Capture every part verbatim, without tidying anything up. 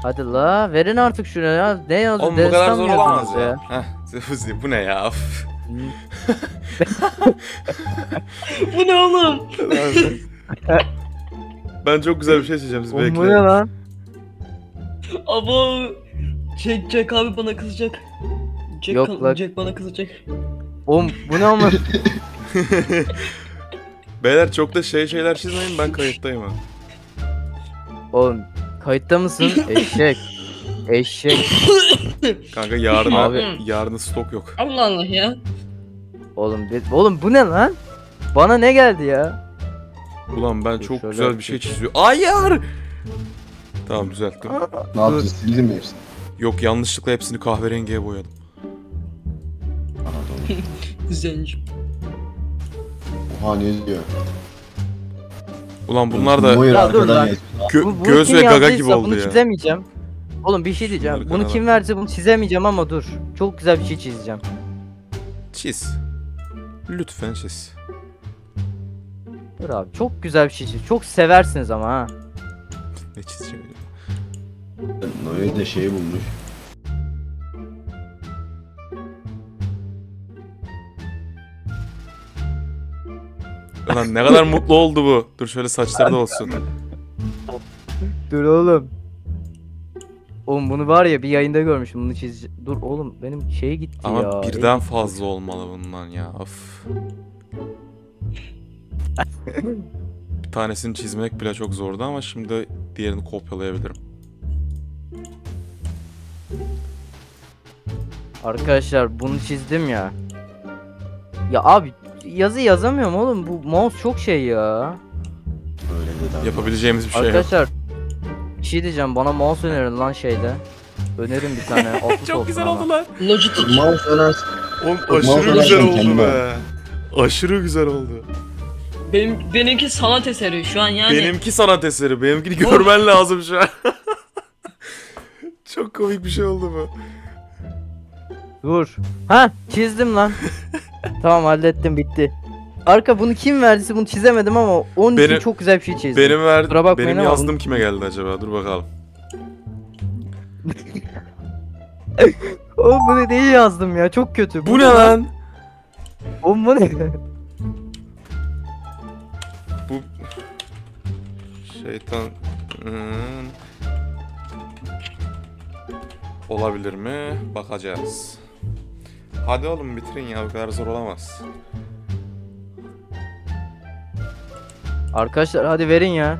Hadi la verin artık şunu ya. Ne yazıyor? Oğlum bu kadar Destan zor mı olamaz yazdınız ya. Heh, bu ne ya? Of. Bu ne oğlum? Ben çok güzel bir şey çizeceğim, siz Oğlum bu ne bekleyin. lan? Abo. Jack, Jack abi bana kızacak. Jack, Yok kan- lan. Jack bana kızacak. Oğlum bu ne ama? Beyler çok da şey şeyler çizmeyin, ben kayıttayım ha. Oğlum kayıtta mısın? Eşek. Eşek. Kanka yarına, Abi. yarına stok yok. Allah Allah ya. Oğlum bir- oğlum bu ne lan? Bana ne geldi ya? Ulan ben Dur, çok şöyle güzel bir şey çiziyorum. Hayır! Tamam düzelttim. Ne yaptın? Sildin mi hepsini? Yok, yanlışlıkla hepsini kahverengiye boyadım. Anadolu. Zenci. Oha ne diyor? Ulan bunlar da Neuer Ya dur arkadan lan. yazıyor. gö- Bu- bunu göz kim ve gaga yazdıysa gibi oldu bunu ya. çizemeyeceğim. Oğlum bir şey diyeceğim. Bunları Bunu kanala- kim verse bunu çizemeyeceğim ama dur. Çok güzel bir şey çizeceğim. Çiz. Lütfen çiz. Dur abi çok güzel bir şey çiz. Çok seversiniz ama ha. Ne çizeceğim? Neuer de şey bulmuş. Ulan ne kadar mutlu oldu bu. Dur şöyle saçları da olsun. Dur oğlum. Oğlum bunu var ya bir yayında görmüşüm bunu çiz. Dur oğlum benim şey gitti Ama ya. birden fazla olmalı bundan ya. Of. Bir tanesini çizmek bile çok zordu ama şimdi diğerini kopyalayabilirim. Arkadaşlar bunu çizdim ya. Ya abi yazı yazamıyorum oğlum. Bu mouse çok şey ya. Öyle dedi abi. Yapabileceğimiz bir şey yok. Arkadaşlar bir şey diyeceğim bana mouse önerin lan şeyde. Önerin bir tane. Asus Çok olsun güzel ama. oldu lan. Logitech. Mouse önersin. Oğlum Mouse aşırı güzel önersin oldu kendine. be. Aşırı güzel oldu. Benim, benimki sanat eseri şu an yani. Benimki sanat eseri. Benimkini görmen lazım şu an. Çok komik bir şey oldu bu. Dur. Ha çizdim lan. Tamam hallettim bitti. Arka bunu kim verdiyse bunu çizemedim ama onun Benim- için çok güzel bir şey çizdim. Benim ver, Kusura bakmayın benim ama yazdım bunu- kime geldi acaba? Dur bakalım. Oğlum bunu değil yazdım ya çok kötü. Bu ne lan? Oğlum bu ne? Bu şeytan hmm. Olabilir mi? Bakacağız. Hadi oğlum bitirin ya, bu kadar zor olamaz. Arkadaşlar hadi verin ya.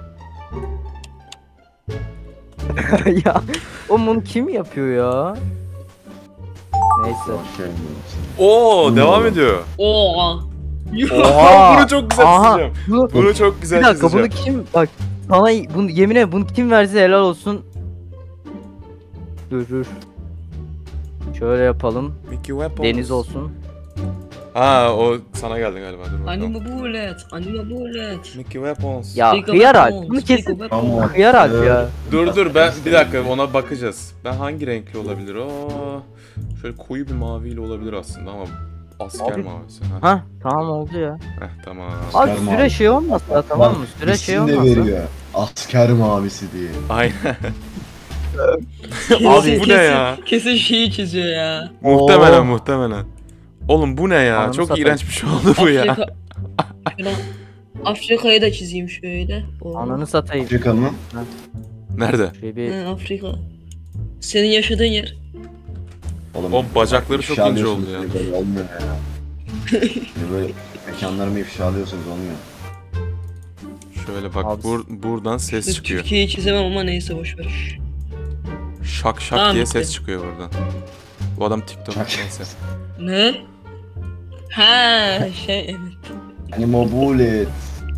Ya oğlum bunu kim yapıyor ya? Neyse. Şey Oo, Hmm. devam ediyor. Oha. Oha! Bunu çok güzel Aha! çizeceğim. Bu, Bunu çok güzel bir dakika çizeceğim. bunu kim bak sana bunu yemin ederim bunu kim verse helal olsun. Dur dur. Şöyle yapalım. Mickey Weapons. Deniz olsun. Ha, o sana geldi galiba. Dur bakalım. Anime bullet. Anime bullet. Mickey Weapons. Ya Speak of hıyar weapons, alp. Bunu speak kesin of weapons. Ama hıyar alp ya. Dur dur ben bir dakika ona bakacağız. Ben hangi renkli olabilir? O şöyle koyu bir maviyle olabilir aslında ama asker Abi- mavisi. Ha. Hah tamam oldu ya. Heh, tamam. Abi Asker süre mavi. şey olmasa tamam mı? Süre şey isim de olmasa. veriyor. Asker mavisi diye. Aynen. Kesin- Abi bu ne kesin- ya? Kesin şeyi çiziyor ya. Muhtemelen Oo. muhtemelen. Oğlum bu ne ya? Ananı Çok satayım. iğrenç bir şey oldu bu ya. Afrika... Şöyle- Afrika'yı da çizeyim şöyle. Oo. Ananı satayım. Afrika'nın Nerede? Şöyle bir Hı, Afrika. Senin yaşadığın yer. oğlum. O bacakları çok ifşa ince alıyorsunuz oldu ya. diye Böyle olmuyor ya. Şimdi böyle mekanlarımı ifşa alıyorsunuz olmuyor. Şöyle bak Abi- bur buradan ses Biz çıkıyor. Türkiye'yi çizemem ama neyse boşver. Şak şak Tamam, diye bitti. ses çıkıyor buradan. Bu adam TikTok Şak. neyse. Ne? Ha şey evet. Anime bullet.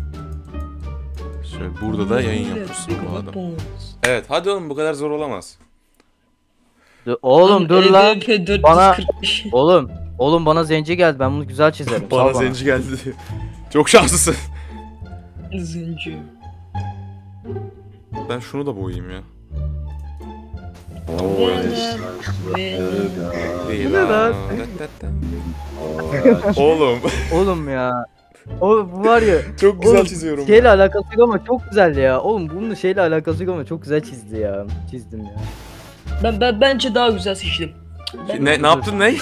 Şöyle burada da yayın yapıyorsun bu adam. Evet hadi oğlum bu kadar zor olamaz. Dur- oğlum dur lan. E D P dört yüz Bana- kırk beş. Oğlum. Oğlum bana zenci geldi. Ben bunu güzel çizerim. Sal Bana zenci geldi diye. Çok şanslısın. Zenci. Ben şunu da boyayayım ya. Oo, Ve- Değil Bu ne lan? Oğlum. Oğlum ya. O bu var ya. Çok güzel oğlum, çiziyorum. Şeyle alakası yok ama çok güzel ya. Oğlum bunun şeyle alakası yok ama çok güzel çizdi ya. Çizdim ya. Ben, ben bence daha güzel seçtim. Ben- Ne ne yaptın ne?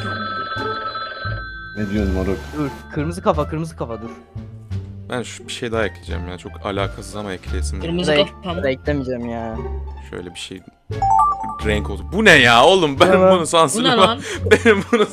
Ne diyorsun moruk? Dur. Kırmızı kafa, kırmızı kafa dur. Ben şu bir şey daha ekleyeceğim ya. Çok alakasız ama ekleyesim. geliyor. Kırmızı Renk- kafam. Da eklemeyeceğim ya. Şöyle bir şey renk oldu. Bu ne ya oğlum? Ben Tamam. bunu Bu ne sansürlemem. lan? Benim bunu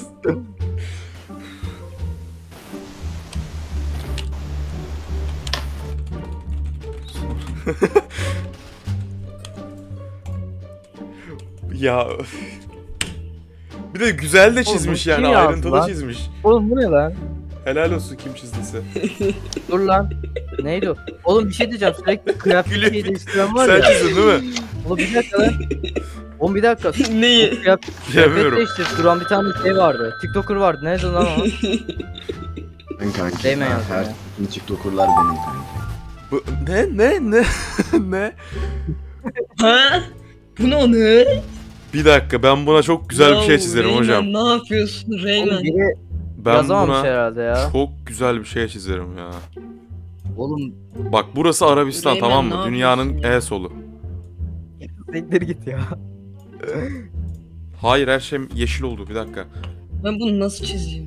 ya bir de güzel de çizmiş bunu kim yani yazdı ayrıntılı lan? çizmiş. Oğlum bu ne lan? Helal olsun kim çizdiyse. Dur lan. Neydi o? Oğlum bir şey diyeceğim. Sürekli kıyafet Gülüyor. şey değiştiren var Sen ya. çizdin değil mi? Oğlum bir dakika lan. Oğlum bir dakika. Neyi? Kıyafet, kıyafet Bilmiyorum. değiştir. Duran bir tane şey vardı. TikToker vardı. Neydi lan o? Ben kanki. Değme ben- yazdım Her ya. bütün TikToker'lar benim kanki. Bu, ne ne ne ne? Ha? Bu ne onu? Bir dakika ben buna çok güzel bir şey Ya çizerim Reymen, hocam. Ne yapıyorsun Oğlum Reymen? biri Ben yazamamış buna herhalde ya. çok güzel bir şey çizerim ya. Oğlum Bak burası Arabistan Reymen, tamam ne mı? Dünyanın yapıyorsun ya? e solu. siktir git ya. Hayır her şey yeşil oldu bir dakika. Ben bunu nasıl çizeyim?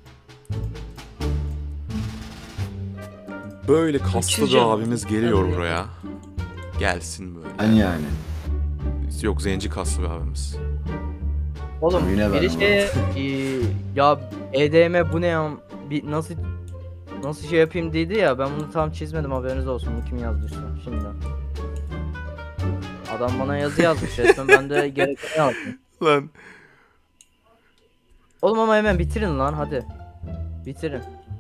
Böyle kaslı bir Çizeceğim. abimiz geliyor Tabii. buraya. Gelsin böyle. Hani yani. Yok zenci kaslı bir abimiz. Oğlum Yine ben biri ama. şey eee, ya E D M bu ne ya? Bir nasıl nasıl şey yapayım dedi ya. Ben bunu tam çizmedim haberiniz olsun. Bunu kim yazdıysa şimdi. Adam bana yazı yazmış resmen. Ben de gerekeni yazdım. Lan. Oğlum ama hemen bitirin lan hadi. Bitirin.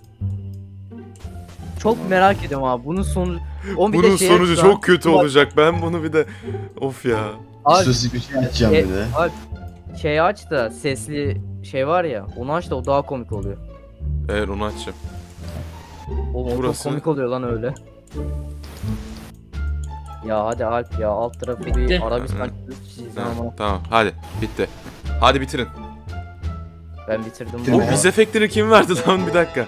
Çok merak ediyorum abi. Bunun sonu Oğlum bir de Bunun şey sonucu yapacağım. çok kötü Bak, olacak. Ben bunu bir de of ya. Abi, Sosik bir şey açacağım e, bir de. abi, şey aç da sesli şey var ya. Onu aç da o daha komik oluyor. Evet onu açacağım. Oğlum o Burası- çok komik oluyor lan öyle. Ya hadi Alp ya alt tarafı Bitti. bir Arabistan Hı. çizeceğim Tamam, ama tamam hadi bitti. Hadi bitirin. ben bitirdim Bitti bunu. mi? O biz efektini kim verdi lan bir dakika.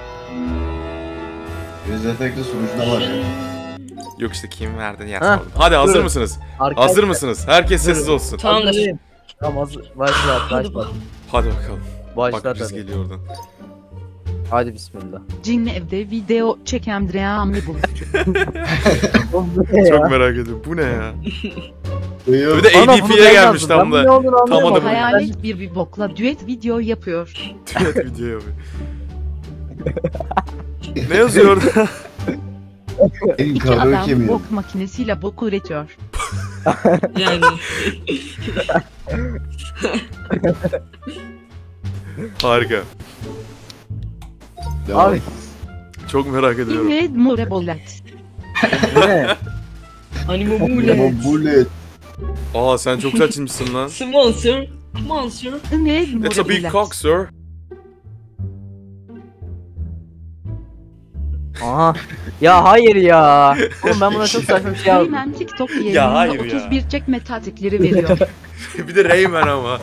Yüz efekti sunucuda var ya. Yok işte kim verdi Ha, yazmadım. Hadi hazır dur. mısınız? Arkadaşlar, Hazır mısınız? Herkes sessiz olsun. Tamamdır. hazırım. Tamam hazır. Başlat başlat. Hadi bakalım. Başlat Bak biz hadi. geliyor oradan. Hadi bismillah. Cinli evde video çeken Dream'i bul. Oğlum bu ne Çok ya? merak ediyorum. Bu ne ya? Yok. Bir de Ana, A D bunu P'ye ben gelmiş yazdım. tam Ben bu ne da. olduğunu Tam anlayamadım. adamı- Hayalet bir bir bokla düet video yapıyor. Evet videoya bak. Ne yazıyor orada? En İki karaoke adam mi? bok makinesiyle bok üretiyor. Yani. Harika. Devam. Abi Çok merak ediyorum. İnred Morebolet. bu ne? Animo Ama bullet. bullet. Aa sen çok güzel çizmişsin lan. Sponsor. Sponsor. İnred That's a big Morebolet. cock sir. Aha. Ya hayır ya. Oğlum ben buna çok saçma bir şey yazdım. Reymen TikTok Ya yayınında hayır ya. otuz bir çekme tatikleri veriyor. Bir de Rayman ama.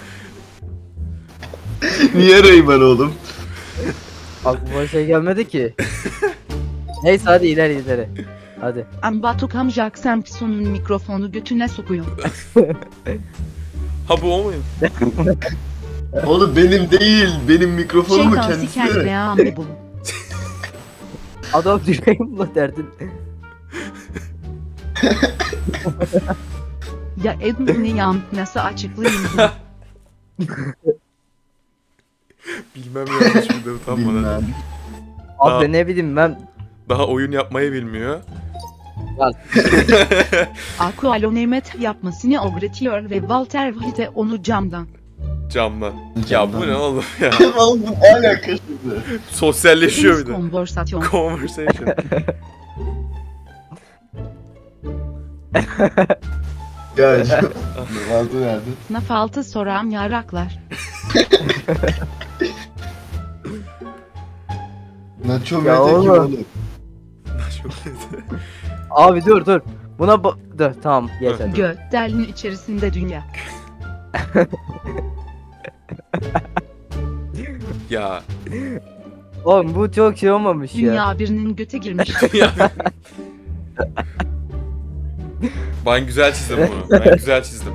Niye Rayman oğlum? Aklıma şey gelmedi ki. Neyse hadi ileri ileri. Hadi. Ambatukam Jack Sampson'un mikrofonu götüne sokuyor. Ha bu o muyum? Oğlum benim değil. Benim mikrofonumu Şeytan kendisi. siker Dream'i bul. Adam düşeyim bu derdin. Ya Edmund'u yan nasıl açıklayayım bunu? Bilmem ya şimdi utanmadan. Bilmem. Abi Aa. ne bileyim ben. Daha oyun yapmayı bilmiyor. Aqualo Nemet yapmasını öğretiyor ve Walter White onu camdan. Camdan. Ya Camdan. bu ne oğlum ya? Oğlum bu alakası. Sosyalleşiyor bir Deniz de. konversasyon. Conversation. Gel. Altı nerede? Sınıf altı soran yaraklar. Nacho Ya Mete kim oğlum. oğlum? Çok kötü. Abi dur dur. Buna ba- dur tamam yeter. Göt delinin içerisinde dünya. Ya. Oğlum bu çok şey olmamış ya. Dünya birinin göte girmiş. Ben güzel çizdim bunu. Ben güzel çizdim.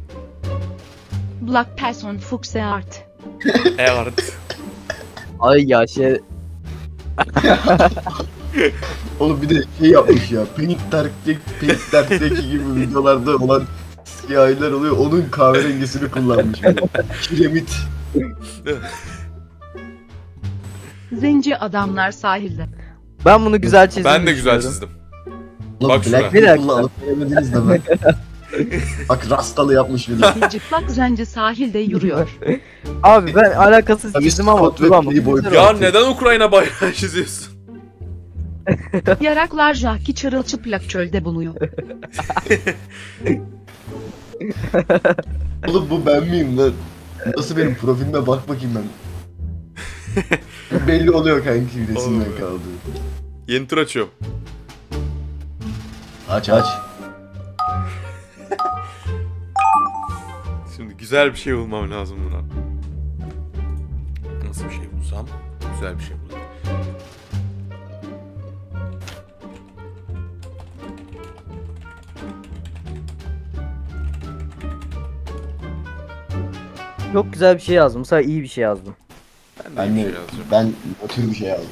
Black person Fuchse art. Evet. Ay ya şey. Oğlum bir de şey yapmış ya. Paint Dark'taki, Paint Dark'taki gibi videolarda olan siyahiler oluyor. Onun kahverengisini kullanmış. Yani. Kiremit. Zenci adamlar sahilde. Ben bunu güzel çizdim. Ben de güzel çizdim. Oğlum Bak şuna. Black Bir dakika. People'la alıp veremediniz de bak. Bak rastalı yapmış bir de. Çıplak zenci sahilde yürüyor. Abi ben alakasız Tabii çizdim ama Scott ve tamam. Playboy. Güzel Ya oldu. neden Ukrayna bayrağı çiziyorsun? Yaraklar Jackie çırılçıplak çölde buluyor. Oğlum bu ben miyim lan? Nasıl benim profilime bak bakayım ben. Belli oluyor kanki resimden Oğlum. kaldı. Yeni tur açıyorum. Aç aç. Şimdi güzel bir şey bulmam lazım buna. Nasıl bir şey bulsam? Güzel bir şey bulayım. Çok güzel bir şey yazdım. Bu sefer iyi bir şey yazdım. Ben de Ben bir de şey yazacağım. ben o tür bir şey aldım.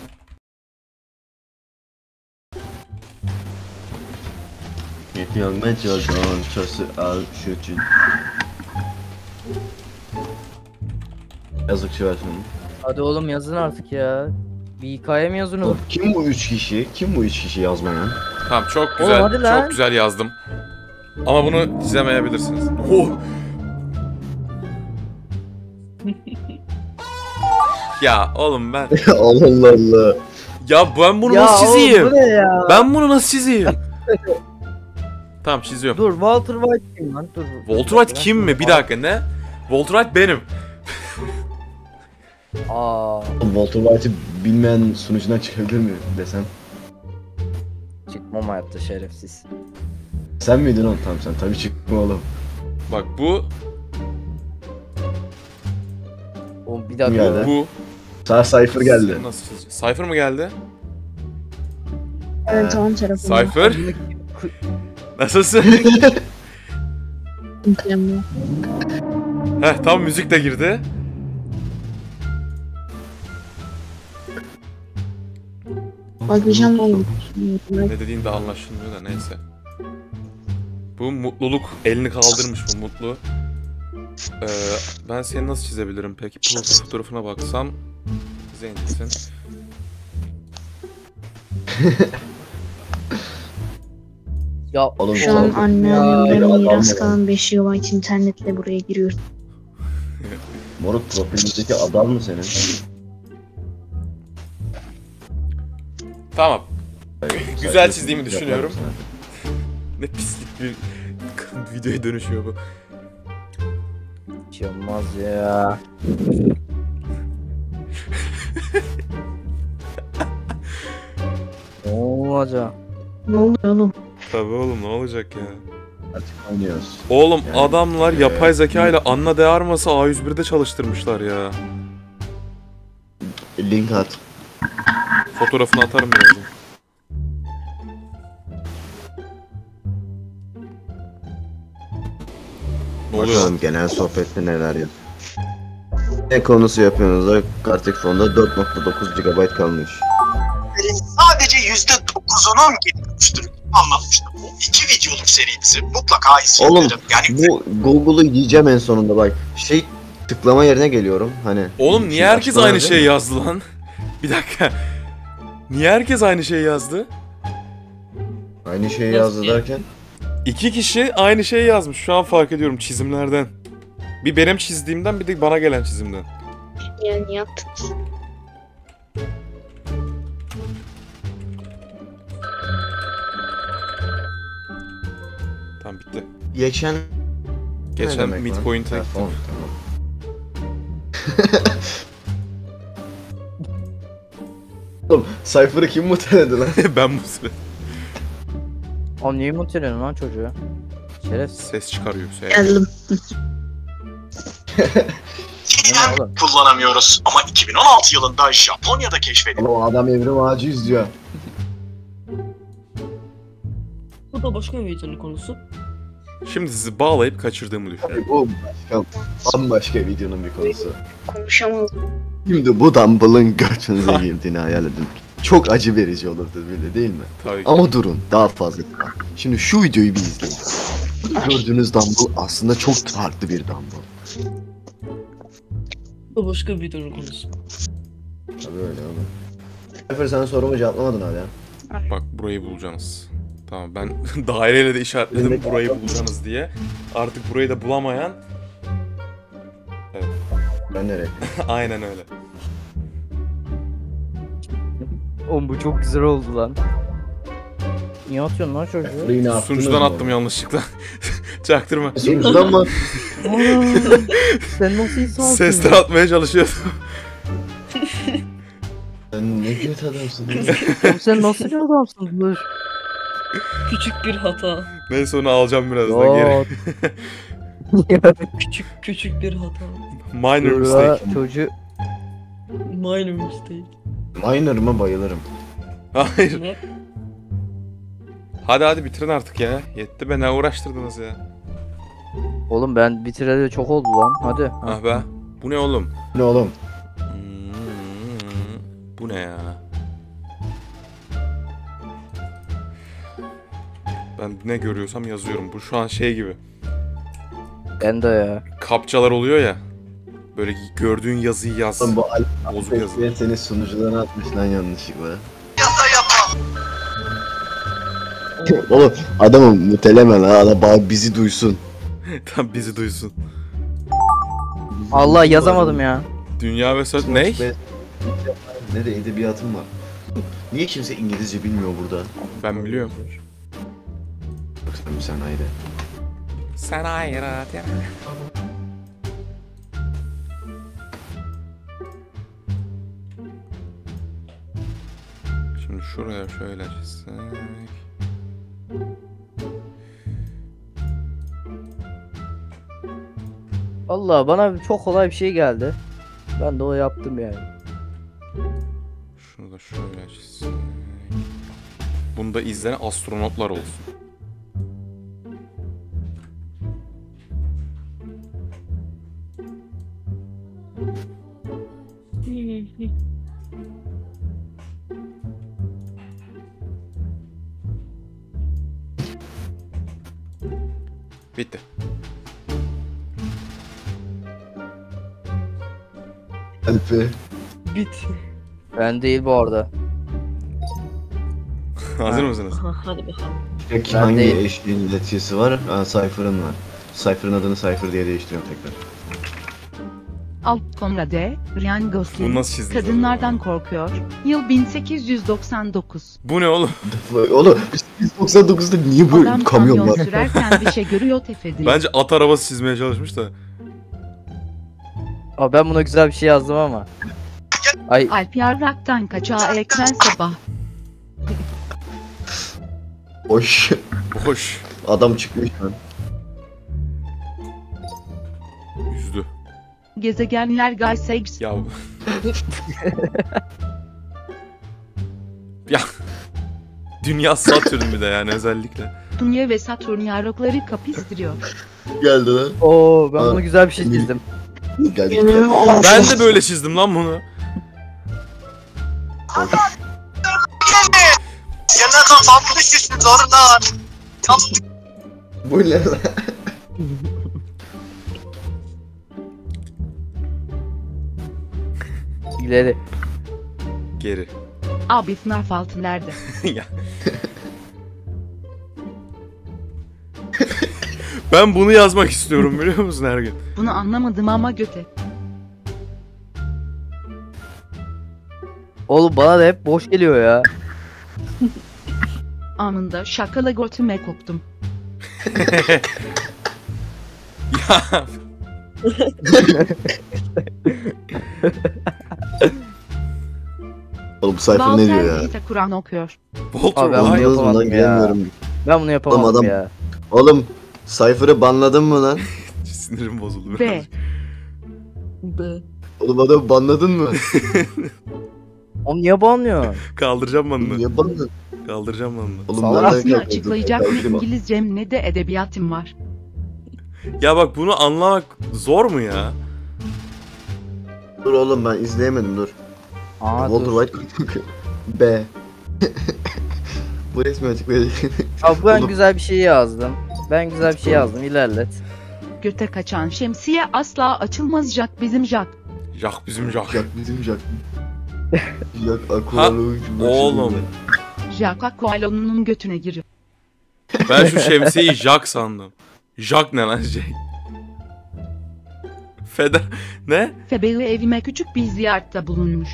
Yapıyorum metro çası al şu için. Yazıkçı var şimdi. Hadi oğlum yazın artık ya. Bir hikaye mi yazın oğlum? Kim bu üç kişi? Kim bu üç kişi yazmayan? Tamam çok güzel. hadi lan. Çok güzel yazdım. Ama bunu çizemeyebilirsiniz. Oh. Ya oğlum ben... Allah Allah Allah. Ya ben bunu Ya nasıl oğlum, çizeyim? bu ne ya? Ben bunu nasıl çizeyim? Tamam çiziyorum. Dur Walter White kim lan? Dur. Walter White kim mi? Bir dakika ne? Walter White benim. Aa, Walter White'ı bilmeyen sunucudan çıkabilir mi desem? çıkmam hayatta şerefsiz. Sen miydin oğlum? Tamam sen tabii çıkma oğlum. Bak bu, Oğlum bir Kim dakika. geldi? bu. Sağ Cypher geldi. Nasıl çizeceğiz? Cypher mı geldi? Evet tamam telefonum. Cypher? Nasılsın? Mükemmel. Heh tam müzik de girdi. Bakacağım oğlum. Ne dediğin de anlaşılmıyor da neyse. Bu mutluluk. Elini kaldırmış bu mutlu. Ee, ben seni nasıl çizebilirim peki? Profil fotoğrafına baksam. Zencisin. Ya Oğlum Şu an Cypher- anneannemden Ya, miras adam kalan beş gigabayt internetle buraya giriyorum. Moruk profilindeki adam mı senin? Tamam. Güzel çizdiğimi Yapar düşünüyorum. mısın? Ne pislik bir videoya dönüşüyor bu. hiç olmaz ya. Ne olacak? Ne oluyor oğlum? Tabii oğlum ne olacak ya? Artık oynuyoruz. Oğlum Yani, adamlar e, yapay zeka ile Anna de Armas'ı A yüz bir'de çalıştırmışlar ya. Link at. Fotoğrafını atarım birazdan. Ne oluyor? Bakalım genel sohbette neler yap. Ne konusu yapıyorsunuz da Kartek fonda dört nokta dokuz gigabayt kalmış. Sadece yüzde dokuzunun gitmiştir. Anlatmıştım. Bu iki videoluk serimizi mutlaka Oğlum izleyelim. Yani bu Google'u yiyeceğim en sonunda bak. Şey tıklama yerine geliyorum hani. Oğlum niye Şey, herkes açma aynı nerede? şeyi yazdı lan? Bir dakika. Niye herkes aynı şeyi yazdı? Aynı şeyi Nasıl yazdı ya? derken. İki kişi aynı şeyi yazmış. Şu an fark ediyorum çizimlerden. Bir benim çizdiğimden bir de bana gelen çizimden. Yani yaptınız. Tamam bitti. Geçen Geçen ne demek lan? midpoint'e Ha, gittim. tamam, tamam. Oğlum Cypher'ı kim muteledi lan? Ben bu sıra Oğlum niye mutluyorsun lan çocuğu? Şerefsiz. ses çıkarıyor. Ses. Geldim. Yeniden oğlum? kullanamıyoruz. Ama iki bin on altı yılında Japonya'da keşfedildi. Oğlum adam evrim ağacı izliyor. Bu da başka bir videonun konusu. Şimdi sizi bağlayıp kaçırdığımı düşünün. Bu başka, bambaşka videonun bir konusu. Konuşamadım. Şimdi bu Dumble'ın götünüze girdiğini hayal edin. Çok acı verici olurdu böyle değil mi? Tabii ki. Ama durun daha fazla. Şimdi şu videoyu bir izleyin. Gördüğünüz Dumble aslında çok farklı bir Dumble. Bu da başka bir videonun konusu. Tabii öyle oğlum. Efer sen sorumu cevaplamadın abi ya. Bak burayı bulacaksınız. Tamam ben daireyle de işaretledim burayı bulacaksınız diye. Artık burayı da bulamayan Ben nereye? aynen öyle. Oğlum bu çok güzel oldu lan. Niye atıyorsun lan çocuğu? Burayı ne yaptınız Sunucudan mı? attım yanlışlıkla. Çaktırma. Sunucudan mı? Aa, sen nasıl insansın? Sesler atmaya çalışıyordum. Sen ne kötü adamsın. Oğlum sen nasıl bir adamsın? Dur. Küçük bir hata. Neyse onu alacağım birazdan geri. Ya. Küçük küçük bir hata. Minor Dur mistake. la, çocuğu. Minor mistake. Miner'ıma bayılırım. Hayır. Ne? Hadi hadi bitirin artık ya. Yetti be ne uğraştırdınız ya. Oğlum ben bitireli çok oldu lan. Hadi. Ha. Ah be. Bu ne oğlum? Ne oğlum? Hmm, bu ne ya? Ben ne görüyorsam yazıyorum. Bu şu an şey gibi. Ben de ya. Kapçalar oluyor ya. Böyle gördüğün yazıyı yaz. Oğlum bu Bozuk yazı. Alp seni sunucudan atmış lan yanlışlıkla. Yasa yapa. Oğlum adamım muteleme lan adam bari bizi duysun. Tam bizi duysun. Allah yazamadım ya. Dünya ve söz... Ne? Ne de edebiyatım var. Niye kimse İngilizce bilmiyor burada? Ben biliyorum. Bak sen sen ayrı. Sen ayrı. Şimdi şuraya şöyle çizsek. Allah bana çok kolay bir şey geldi. Ben de o yaptım yani. Şunu da şöyle çizsek. Bunda izlenen astronotlar olsun. Bitti. Alp'e. Bit. Ben değil bu arada. Hazır mısınız? Aha, hadi bakalım. Peki Ben hangi değil. eşliğin iletişisi var? Ha, Cypher'ın var. Cypher'ın adını Cypher diye değiştiriyorum tekrar. Alt komrade, Ryan Bunu Gosling. nasıl çizdiniz? Kadınlardan korkuyor. Yıl bin sekiz yüz doksan dokuz. Bu ne oğlum? Oğlum biz doksan dokuzda niye böyle Adam kamyon kamyon var? sürerken bir şey görüyor tefediliyor. Bence at arabası çizmeye çalışmış da. Aa, ben buna güzel bir şey yazdım ama. Ay Alp yarraktan kaçağı ekran sabah. Hoş. Boş. Adam çıkmış lan. Üzdü. Gezegenler Gysax. Ya. ya. Dünya Satürn bir de yani özellikle. Dünya ve Satürn yarrakları kapıştırıyor. Geldi lan. Oo ben Aa. bunu güzel bir şey çizdim. Geldi. Ben de böyle çizdim lan bunu. Yanına tatlı şişsin zorla. Bu ne lan? İleri. Geri. Abi F N A F altı nerede? ya. Ben bunu yazmak istiyorum biliyor musun her gün? Bunu anlamadım ama göte. Oğlum bana da hep boş geliyor ya. Anında şakala götüme koptum. ya. Oğlum bu Cypher ne diyor ya? Walter Kur'an okuyor. Voltur Abi, ben bunu vay. Anladınız mı lan? yapamadım ya. Gelmiyorum. Ben bunu yapamadım adam- ya. Oğlum Cypher'ı banladın mı lan? Sinirim bozuldu Ve biraz. B. Oğlum adamı banladın mı? Oğlum niye banlıyor? Kaldıracağım ben onu. Niye banladın? Kaldıracağım ben onu. Oğlum Salak. nereden Aslında kaldırdın? açıklayacak ne Kaldırma. İngilizcem ne de edebiyatım var. Ya bak bunu anlamak zor mu ya? Dur oğlum ben izleyemedim dur. Aa Walter dur. White B. Bu resmi açıklayacak. Abi ben Oğlum. güzel bir şey yazdım. Ben güzel bir şey yazdım. İlerlet. Göte kaçan şemsiye asla açılmaz Jack bizim Jack. Jack bizim Jack. Jack bizim Jack. Jack Aqualo'nun Oğlum. Jack Aqualo'nun götüne giriyor. Ben şu şemsiyeyi Jack sandım. Jack ne lan şey? Feder... Ne? Febeli evime küçük bir ziyarette bulunmuş.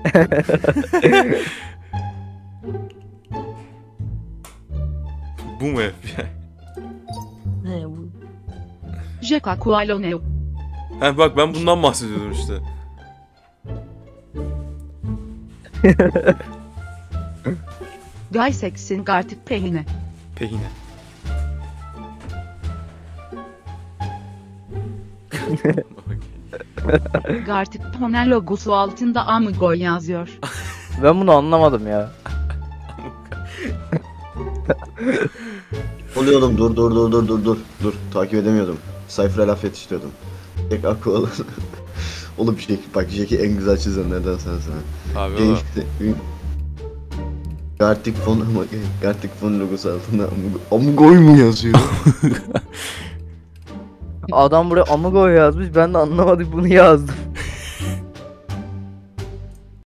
Bu mu F B I? He bu. Jack Aqualo ne? He bak ben bundan bahsediyordum işte. Guy Sex'in artık pehine. Pehine. Gartic panel logosu altında Amigo yazıyor. Ben bunu anlamadım ya. Oluyor oğlum dur dur dur dur dur dur. Dur takip edemiyordum. Sayfaya laf yetiştiriyordum. Jack Aqualo. Oğlum Jack, bak Jack'i en güzel çizenlerden sensin. Abi o. Gartic fon ama Gartic fon logosu altında Amigo, Amigo'y mu yazıyor? Adam buraya Amigo yazmış. Ben de anlamadım bunu yazdım.